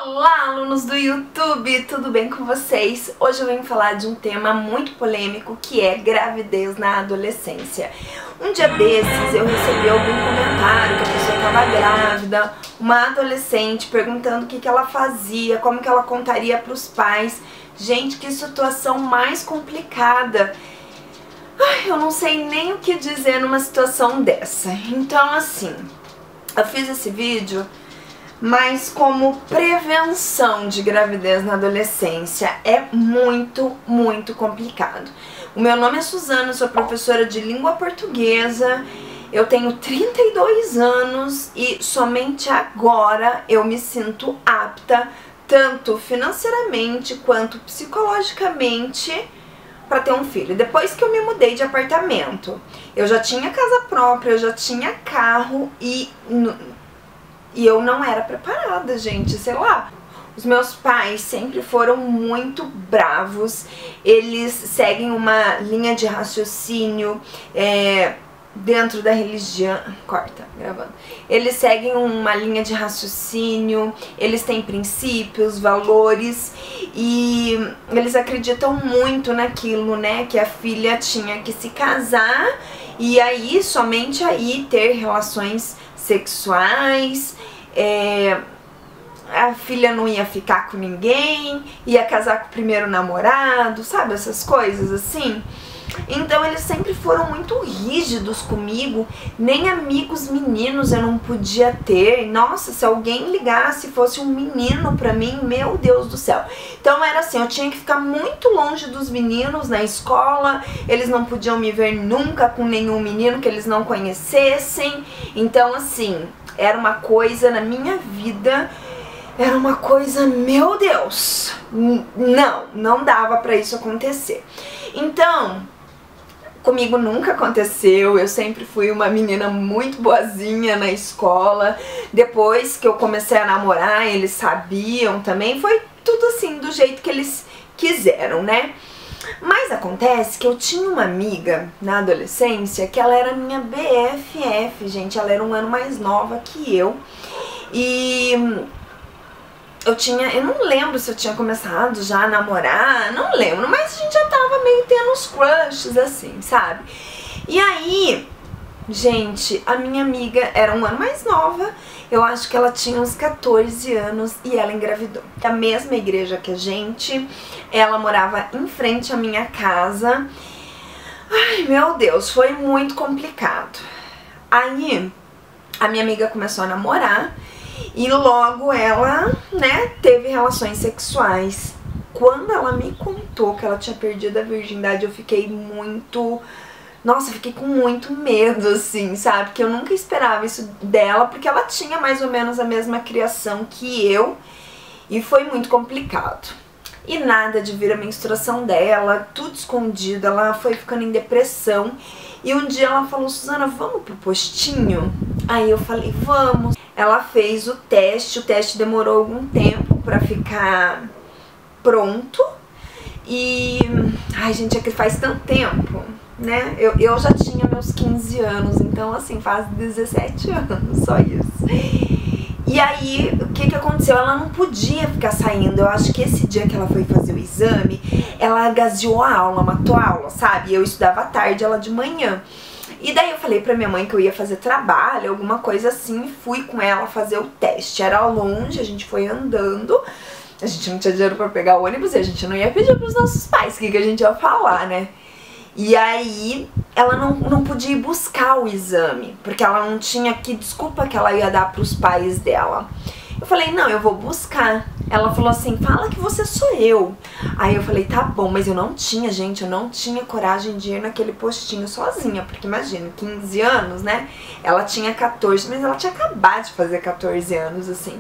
Olá, alunos do YouTube, tudo bem com vocês? Hoje eu venho falar de um tema muito polêmico que é gravidez na adolescência. Um dia desses eu recebi algum comentário que a pessoa estava grávida, uma adolescente perguntando o que ela fazia, como que ela contaria para os pais. Gente, que situação mais complicada. Ai, eu não sei nem o que dizer numa situação dessa. Então assim, eu fiz esse vídeo mas como prevenção de gravidez na adolescência é muito complicado. O meu nome é Suzana, sou professora de língua portuguesa, eu tenho 32 anos e somente agora eu me sinto apta, tanto financeiramente quanto psicologicamente, para ter um filho. Depois que eu me mudei de apartamento, eu já tinha casa própria, eu já tinha carro e eu não era preparada, gente, sei lá. Os meus pais sempre foram muito bravos, eles seguem uma linha de raciocínio dentro da religião... Corta, gravando. Eles seguem uma linha de raciocínio, eles têm princípios, valores e eles acreditam muito naquilo, né, que a filha tinha que se casar e aí, somente aí, ter relações sexuais, a filha não ia ficar com ninguém, ia casar com o primeiro namorado, sabe, essas coisas assim. Então eles sempre foram muito rígidos comigo, nem amigos meninos eu não podia ter. Nossa, se alguém ligasse, fosse um menino pra mim, meu Deus do céu. Então era assim, eu tinha que ficar muito longe dos meninos na escola, eles não podiam me ver nunca com nenhum menino que eles não conhecessem. Então assim, era uma coisa na minha vida, era uma coisa, meu Deus, não dava pra isso acontecer. Então, comigo nunca aconteceu, eu sempre fui uma menina muito boazinha na escola. Depois que eu comecei a namorar, eles sabiam também, foi tudo assim, do jeito que eles quiseram, né? Mas acontece que eu tinha uma amiga na adolescência que ela era minha BFF, gente, ela era um ano mais nova que eu. E eu não lembro se eu tinha começado já a namorar, não lembro, mas a gente já tava meio tendo uns crushes assim, sabe? E aí, gente, a minha amiga era um ano mais nova, eu acho que ela tinha uns 14 anos e ela engravidou. A mesma igreja que a gente, ela morava em frente à minha casa. Ai, meu Deus, foi muito complicado. Aí, a minha amiga começou a namorar e logo ela, né, teve relações sexuais. Quando ela me contou que ela tinha perdido a virgindade, eu fiquei muito... Nossa, eu fiquei com muito medo, assim, sabe? Porque eu nunca esperava isso dela, porque ela tinha mais ou menos a mesma criação que eu. E foi muito complicado. E nada de vir a menstruação dela, tudo escondido, ela foi ficando em depressão. E um dia ela falou, Suzana, vamos pro postinho? Aí eu falei, vamos. Ela fez o teste demorou algum tempo pra ficar pronto. E, ai gente, é que faz tanto tempo, né? Eu já tinha meus 15 anos, então assim, faz 17 anos, só isso. E aí, o que aconteceu? Ela não podia ficar saindo. Eu acho que esse dia que ela foi fazer o exame, ela gaseou a aula, matou a aula, sabe? Eu estudava à tarde, ela de manhã. E daí eu falei pra minha mãe que eu ia fazer trabalho, alguma coisa assim, e fui com ela fazer o teste. Era longe, a gente foi andando, a gente não tinha dinheiro pra pegar o ônibus e a gente não ia pedir pros nossos pais o que a gente ia falar, né? E aí, ela não podia ir buscar o exame, porque ela não tinha que desculpa que ela ia dar pros pais dela. Eu falei, não, eu vou buscar. Ela falou assim, fala que você sou eu. Aí eu falei, tá bom, mas eu não tinha, gente, eu não tinha coragem de ir naquele postinho sozinha, porque imagina, 15 anos, né? Ela tinha 14, mas ela tinha acabado de fazer 14 anos, assim.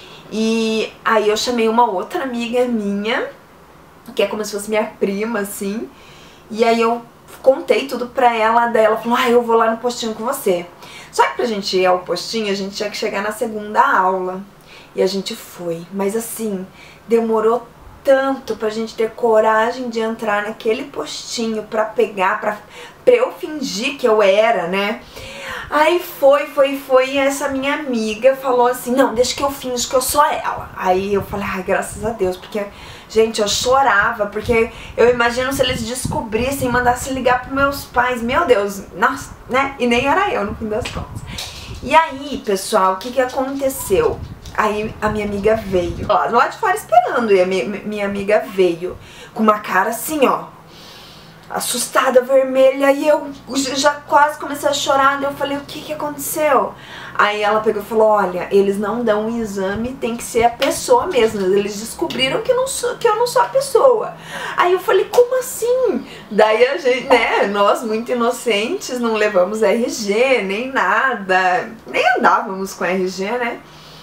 E aí eu chamei uma outra amiga minha, que é como se fosse minha prima, assim, e aí eu contei tudo pra ela, daí ela falou, eu vou lá no postinho com você. Só que pra gente ir ao postinho, a gente tinha que chegar na segunda aula. E a gente foi, mas assim, demorou tanto pra gente ter coragem de entrar naquele postinho pra pegar, pra eu fingir que eu era, né? Aí foi, e essa minha amiga falou assim, não, deixa que eu finjo que eu sou ela. Aí eu falei, ai, graças a Deus, porque, gente, eu chorava, porque eu imagino se eles descobrissem, mandassem ligar pros meus pais, meu Deus, nossa, né? E nem era eu, no fim das contas. E aí, pessoal, o que que aconteceu? Aí a minha amiga veio, lá de fora esperando, e a minha amiga veio com uma cara assim, ó, assustada, vermelha, e eu já quase comecei a chorar. Eu falei, o que que aconteceu? Aí ela pegou e falou, olha, eles não dão um exame, tem que ser a pessoa mesmo. Eles descobriram que eu não sou a pessoa. Aí eu falei, como assim? Daí a gente, né, nós muito inocentes, não levamos RG, nem nada, nem andávamos com RG, né?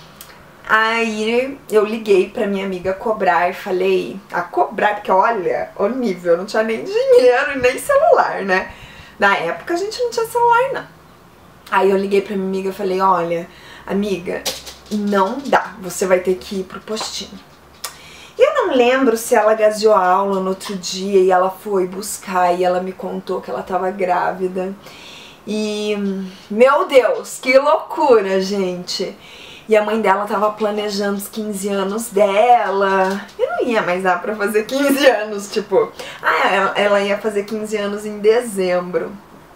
Aí eu liguei pra minha amiga cobrar e falei, cobrar, porque olha, o nível, não tinha nem dinheiro e nem celular, né? Na época a gente não tinha celular, não. Aí eu liguei pra minha amiga e falei, olha, amiga, não dá, você vai ter que ir pro postinho. E eu não lembro se ela gaseou a aula no outro dia e ela foi buscar e ela me contou que ela tava grávida. E, meu Deus, que loucura, gente! E a mãe dela tava planejando os 15 anos dela. E não ia mais dar pra fazer 15 anos, tipo... ela ia fazer 15 anos em dezembro.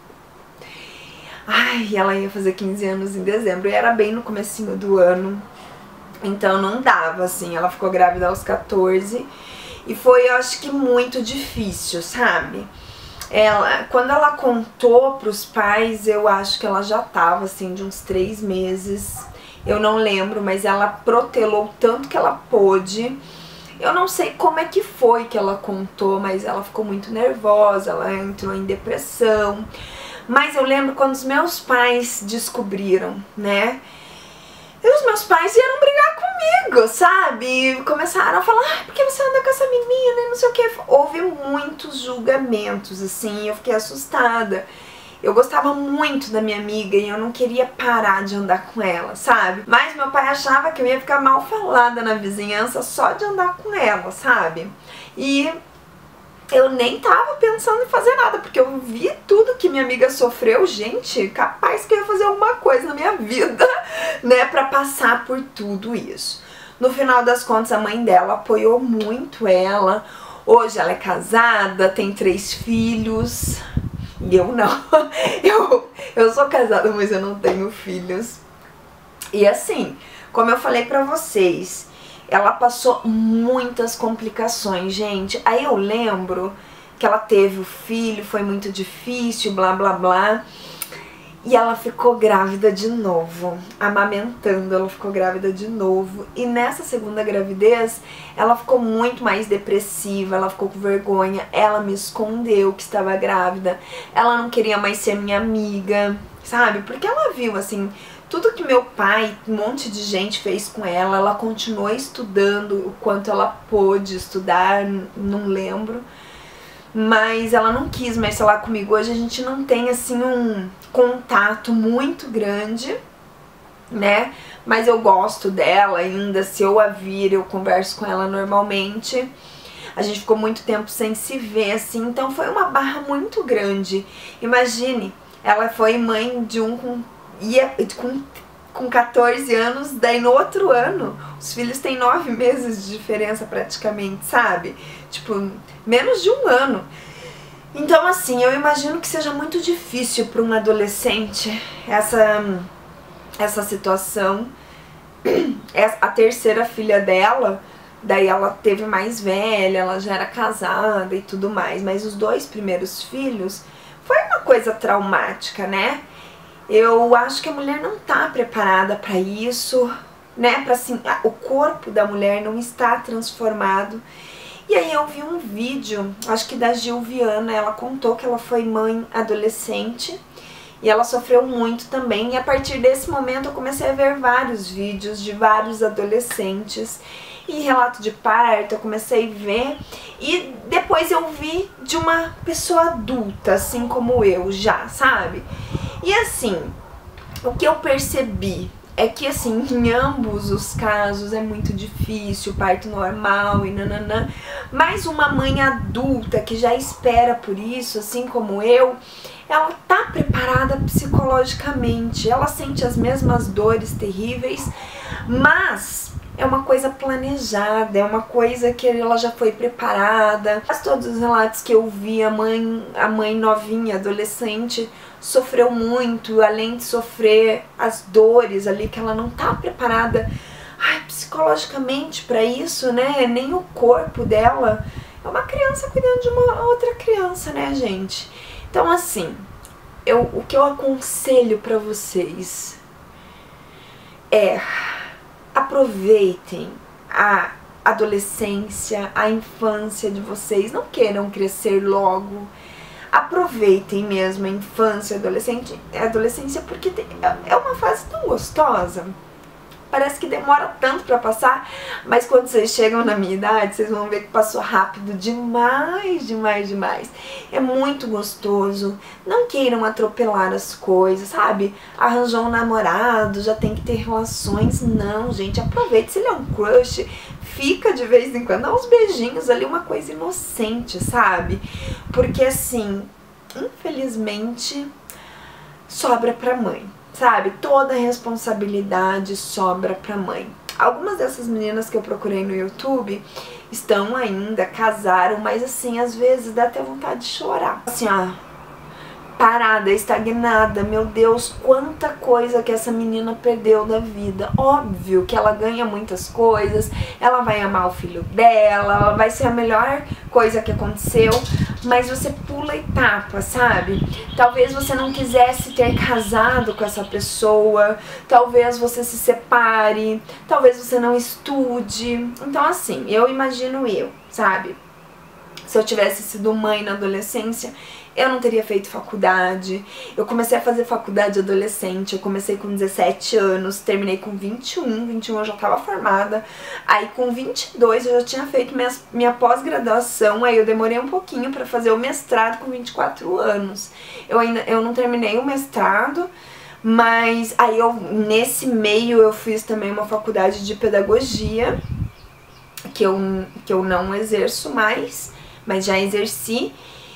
Ela ia fazer 15 anos em dezembro. E era bem no comecinho do ano. Então não dava, assim. Ela ficou grávida aos 14. E foi, eu acho que, muito difícil, sabe? Quando ela contou pros pais, eu acho que ela já tava, assim, de uns 3 meses... Eu não lembro, mas ela protelou tanto que ela pôde. Eu não sei como é que foi que ela contou, mas ela ficou muito nervosa, ela entrou em depressão. Mas eu lembro quando os meus pais descobriram, né? E os meus pais vieram brigar comigo, sabe? E começaram a falar, por que você anda com essa menina e não sei o que. Houve muitos julgamentos, assim, eu fiquei assustada. Eu gostava muito da minha amiga e eu não queria parar de andar com ela, sabe? Mas meu pai achava que eu ia ficar mal falada na vizinhança só de andar com ela, sabe? E eu nem tava pensando em fazer nada, porque eu vi tudo que minha amiga sofreu, gente, capaz que eu ia fazer alguma coisa na minha vida, né, pra passar por tudo isso. No final das contas, a mãe dela apoiou muito ela. Hoje ela é casada, tem 3 filhos... E eu não, eu sou casada, mas eu não tenho filhos. E assim, como eu falei pra vocês, ela passou muitas complicações, gente. Aí eu lembro que ela teve o filho, foi muito difícil, blá blá blá. E ela ficou grávida de novo, amamentando, ela ficou grávida de novo. E nessa segunda gravidez, ela ficou muito mais depressiva, ela ficou com vergonha, ela me escondeu que estava grávida, ela não queria mais ser minha amiga, sabe? Porque ela viu, assim, tudo que meu pai, um monte de gente fez com ela continuou estudando o quanto ela pôde estudar, não lembro. Mas ela não quis mais falar comigo. Hoje a gente não tem, assim, um contato muito grande, né? Mas eu gosto dela ainda. Se eu a vir, eu converso com ela normalmente. A gente ficou muito tempo sem se ver, assim. Então foi uma barra muito grande. Imagine, ela foi mãe de com 14 anos, daí no outro ano, os filhos têm 9 meses de diferença praticamente, sabe? Tipo, menos de 1 ano. Então, assim, eu imagino que seja muito difícil para um adolescente essa situação. A terceira filha dela, daí ela teve mais velha, ela já era casada e tudo mais. Mas os 2 primeiros filhos foi uma coisa traumática, né? Eu acho que a mulher não tá preparada para isso, né? Assim, o corpo da mulher não está transformado. E aí eu vi um vídeo, acho que da Gil Viana, ela contou que ela foi mãe adolescente e ela sofreu muito também. E a partir desse momento eu comecei a ver vários vídeos de vários adolescentes e relato de parto, eu comecei a ver. E depois eu vi de uma pessoa adulta, assim como eu já, sabe? E assim, o que eu percebi é que assim, em ambos os casos é muito difícil, parto normal e nananã, mas uma mãe adulta que já espera por isso, assim como eu, ela tá preparada psicologicamente, ela sente as mesmas dores terríveis, mas é uma coisa planejada, é uma coisa que ela já foi preparada. Todos os relatos que eu vi, a mãe novinha, adolescente, sofreu muito, além de sofrer as dores ali, que ela não tá preparada psicologicamente para isso, né? Nem o corpo dela. É uma criança cuidando de uma outra criança, né, gente? Então, assim, o que eu aconselho para vocês é: aproveitem a adolescência, a infância de vocês, não queiram crescer logo. Aproveitem mesmo a infância e a adolescência, porque é uma fase tão gostosa. Parece que demora tanto pra passar, mas quando vocês chegam na minha idade, vocês vão ver que passou rápido demais, demais, demais. É muito gostoso. Não queiram atropelar as coisas, sabe? Arranjou um namorado, já tem que ter relações. Não, gente, aproveite. Se ele é um crush, fica de vez em quando, dá uns beijinhos ali, uma coisa inocente, sabe? Porque assim, infelizmente, sobra pra mãe. Sabe, toda a responsabilidade sobra pra mãe. Algumas dessas meninas que eu procurei no YouTube estão ainda, casaram, mas assim, às vezes dá até vontade de chorar. Assim, ó, parada, estagnada, meu Deus, quanta coisa que essa menina perdeu da vida. Óbvio que ela ganha muitas coisas, ela vai amar o filho dela, ela vai ser a melhor coisa que aconteceu, mas você pula etapas, sabe? Talvez você não quisesse ter casado com essa pessoa, talvez você se separe, talvez você não estude. Então assim, eu imagino sabe? Se eu tivesse sido mãe na adolescência, eu não teria feito faculdade. Eu comecei a fazer faculdade adolescente, eu comecei com 17 anos, terminei com 21 eu já estava formada. Aí com 22 eu já tinha feito minha pós-graduação, aí eu demorei um pouquinho para fazer o mestrado com 24 anos. Eu não terminei o mestrado, mas aí nesse meio eu fiz também uma faculdade de pedagogia, que eu não exerço mais, mas já exerci.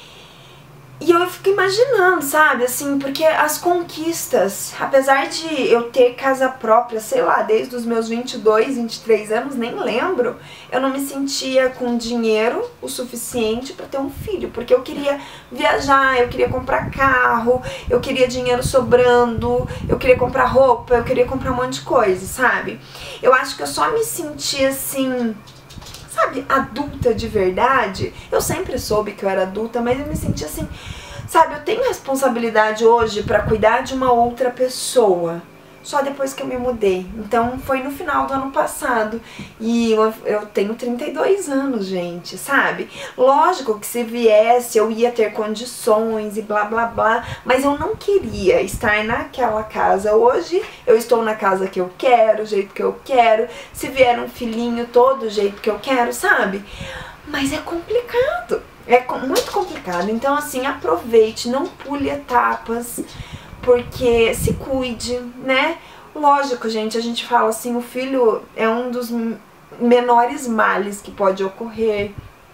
E eu fico imaginando, sabe, assim, porque as conquistas, apesar de eu ter casa própria, sei lá, desde os meus 22, 23 anos, nem lembro, eu não me sentia com dinheiro o suficiente para ter um filho, porque eu queria viajar, eu queria comprar carro, eu queria dinheiro sobrando, eu queria comprar roupa, eu queria comprar um monte de coisa, sabe? Eu acho que eu só me senti assim, sabe, adulta de verdade. Eu sempre soube que eu era adulta, mas eu me senti assim, sabe, eu tenho responsabilidade hoje pra cuidar de uma outra pessoa, só depois que eu me mudei. Então foi no final do ano passado. E eu tenho 32 anos, gente, sabe? Lógico que se viesse eu ia ter condições e blá blá blá, mas eu não queria estar naquela casa. Hoje eu estou na casa que eu quero, o jeito que eu quero. Se vier um filhinho, todo o jeito que eu quero, sabe? Mas é complicado, é muito complicado. Então assim, aproveite, não pule etapas, porque se cuide, né? Lógico, gente, a gente fala assim, o filho é um dos menores males que pode ocorrer,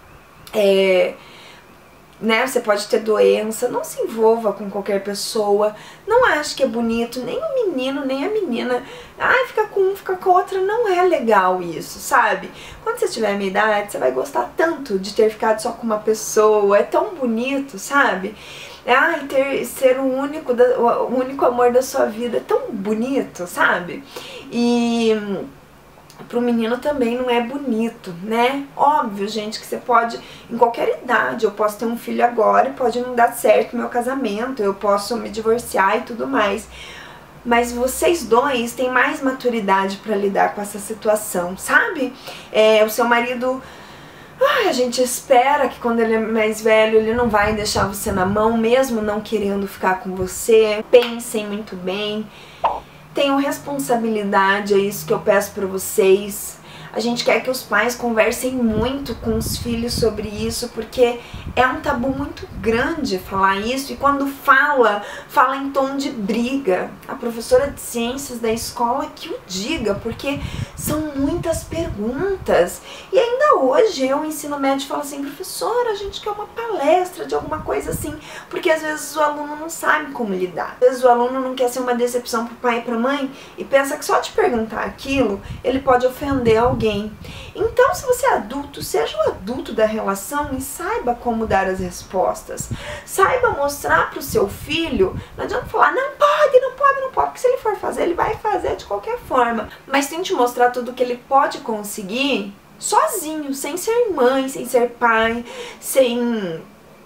né? Você pode ter doença, não se envolva com qualquer pessoa, não ache que é bonito, nem o menino, nem a menina, fica com um, fica com a outra, não é legal isso, sabe? Quando você tiver a minha idade, você vai gostar tanto de ter ficado só com uma pessoa, é tão bonito, sabe? Ser o único amor da sua vida é tão bonito, sabe? E pro menino também não é bonito, né? Óbvio, gente, que você pode, em qualquer idade, eu posso ter um filho agora e pode não dar certo meu casamento, eu posso me divorciar e tudo mais. Mas vocês dois têm mais maturidade pra lidar com essa situação, sabe? O seu marido... a gente espera que quando ele é mais velho ele não vai deixar você na mão, mesmo não querendo ficar com você. Pensem muito bem, tenham responsabilidade, é isso que eu peço pra vocês. A gente quer que os pais conversem muito com os filhos sobre isso, porque é um tabu muito grande falar isso, e quando fala em tom de briga. A professora de ciências da escola que o diga, porque são muitas perguntas. E ainda hoje o ensino médio fala assim: professora, a gente quer uma palestra de alguma coisa assim, porque às vezes o aluno não sabe como lidar. Às vezes o aluno não quer ser uma decepção pro pai e pra mãe e pensa que só de perguntar aquilo ele pode ofender alguém. Então, se você é adulto, seja o adulto da relação e saiba como dar as respostas. Saiba mostrar pro seu filho. Não adianta falar: não pode, não pode, não pode, porque se ele for fazer, ele vai fazer de qualquer forma. Mas tente mostrar tudo que ele pode conseguir sozinho, sem ser mãe, sem ser pai, sem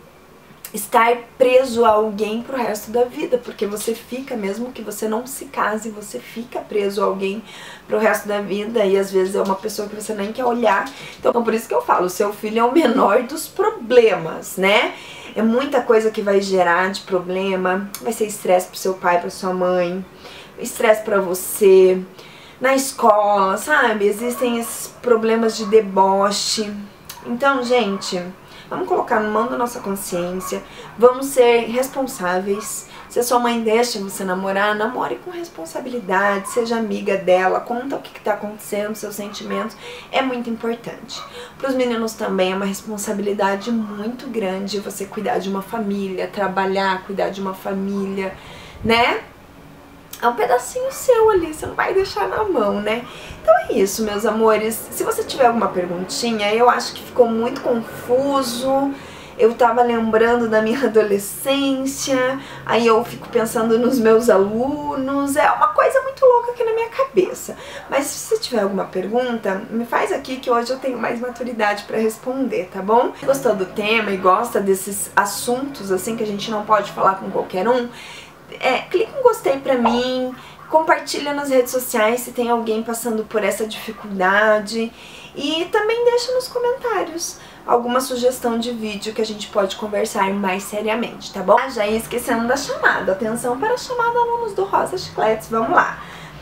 estar preso a alguém pro resto da vida, porque você fica, mesmo que você não se case, você fica preso a alguém pro resto da vida, e às vezes é uma pessoa que você nem quer olhar. Então por isso que eu falo, o seu filho é o menor dos problemas, né? É muita coisa que vai gerar de problema, vai ser estresse pro seu pai, pra sua mãe, estresse pra você, na escola, sabe? Existem esses problemas de deboche. Então, gente, vamos colocar no mão da nossa consciência, vamos ser responsáveis. Se a sua mãe deixa você namorar, namore com responsabilidade, seja amiga dela, conta o que está acontecendo, seus sentimentos, é muito importante. Para os meninos também é uma responsabilidade muito grande você cuidar de uma família, trabalhar, cuidar de uma família, né? É um pedacinho seu ali, você não vai deixar na mão, né? Então é isso, meus amores. Se você tiver alguma perguntinha, eu acho que ficou muito confuso. Eu tava lembrando da minha adolescência, aí eu fico pensando nos meus alunos. É uma coisa muito louca aqui na minha cabeça. Mas se você tiver alguma pergunta, me faz aqui que hoje eu tenho mais maturidade pra responder, tá bom? Se gostou do tema e gosta desses assuntos assim que a gente não pode falar com qualquer um, clica em gostei pra mim, compartilha nas redes sociais se tem alguém passando por essa dificuldade, e também deixa nos comentários alguma sugestão de vídeo que a gente pode conversar mais seriamente, tá bom? Já ia esquecendo da chamada, atenção para a chamada, alunos do Rosa Chicletes, vamos lá.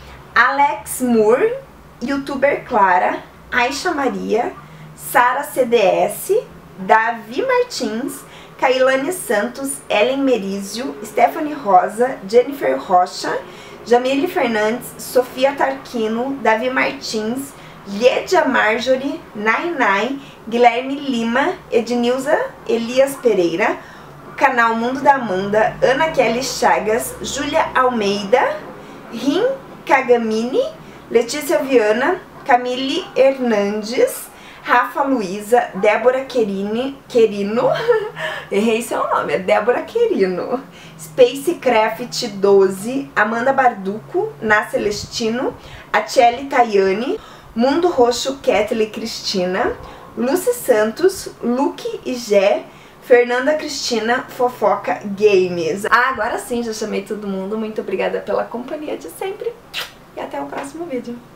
Alex Moore, youtuber Clara, Aisha Maria, Sara CDS, Davi Martins, Kailane Santos, Ellen Merizio, Stephanie Rosa, Jennifer Rocha, Jamile Fernandes, Sofia Tarquino, Davi Martins, Liedia Marjorie, Nainai, Guilherme Lima, Ednilza Elias Pereira, canal Mundo da Amanda, Ana Kelly Chagas, Júlia Almeida, Rim Kagamini, Letícia Viana, Camille Hernandes, Rafa Luiza, Débora Querino, errei seu nome, é Débora Querino, Spacecraft 12, Amanda Barduco, Ná Celestino, Atiele Tayane, Mundo Roxo Kathleen Cristina, Lucy Santos, Luke e Gé, Fernanda Cristina, Fofoca Games. Agora sim, já chamei todo mundo, muito obrigada pela companhia de sempre e até o próximo vídeo.